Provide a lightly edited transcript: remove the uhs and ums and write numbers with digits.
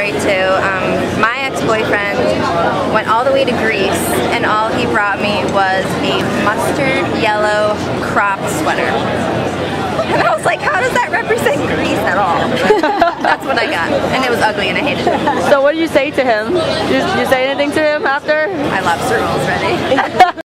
story too. My ex-boyfriend went all the way to Greece, and all he brought me was a mustard yellow cropped sweater. And I was like, how does that represent Greece at all? That's what I got. And it was ugly and I hated it. So what did you say to him? Did you say anything to him after? My lobster roll is ready.